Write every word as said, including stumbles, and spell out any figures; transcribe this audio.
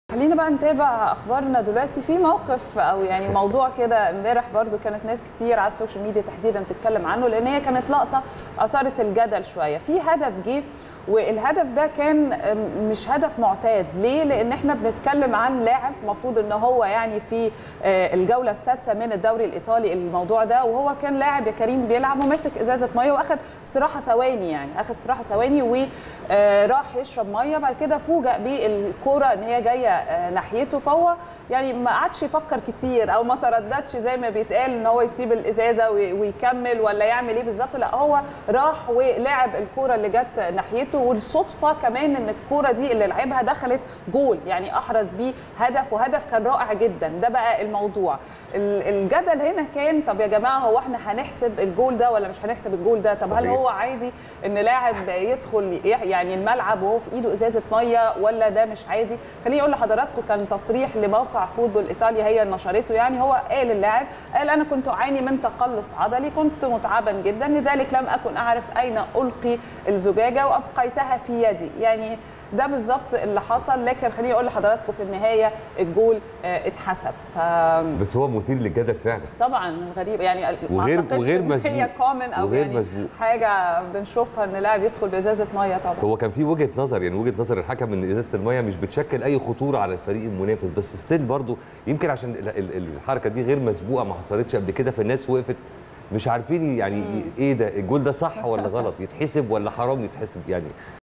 خلينا بقى نتابع اخبارنا دلوقتي في موقف او يعني موضوع كده امبارح برضو كانت ناس كتير على السوشيال ميديا تحديدا بتتكلم عنه، لان هي كانت لقطه اثارت الجدل شويه. في هدف جه والهدف ده كان مش هدف معتاد. ليه؟ لان احنا بنتكلم عن لاعب المفروض ان هو يعني في الجوله السادسه من الدوري الايطالي الموضوع ده، وهو كان لاعب يا كريم بيلعب وماسك ازازه ميه واخد استراحه ثواني، يعني اخد استراحه ثواني وراح يشرب ميه. بعد كده فوجئ بالكوره ان هي جايه ناحيته، فهو يعني ما قعدش يفكر كتير او ما ترددش زي ما بيتقال ان هو يسيب الازازه ويكمل ولا يعمل ايه بالظبط. لا، هو راح ولعب الكوره اللي جت ناحيته، والصدفه كمان ان الكوره دي اللي لعبها دخلت جول، يعني احرز بيه هدف، وهدف كان رائع جدا. ده بقى الموضوع. الجدل هنا كان طب يا جماعه هو احنا هنحسب الجول ده ولا مش هنحسب الجول ده؟ طب صحيح. هل هو عادي ان لاعب يدخل يعني الملعب وهو في ايده ازازه ميه ولا ده مش عادي؟ خليني اقول لحضراتكم كان تصريح لموقع فوتبول ايطاليا هي نشرته. يعني هو قال اللاعب قال انا كنت اعاني من تقلص عضلي، كنت متعبا جدا، لذلك لم اكن اعرف اين القي الزجاجه وابقيتها في يدي. يعني ده بالظبط اللي حصل. لكن خليني اقول لحضراتكم في النهايه الجول اتحسب. ف بس هو مثير للجدل فعلا طبعا، غريب يعني وغير وغير مسبوق، هي كومن او وغير يعني مسبوق. حاجه بنشوفها ان لاعب يدخل بازازه ميه. طبعا هو كان في وجهه نظر، يعني وجهه نظر الحكم ان ازازه الميه مش بتشكل اي خطوره على الفريق المنافس، بس ستيل برضه يمكن عشان الحركه دي غير مسبوقه، ما حصلتش قبل كده، فالناس وقفت مش عارفين يعني مم. ايه ده الجول ده صح ولا غلط، يتحسب ولا حرام يتحسب يعني.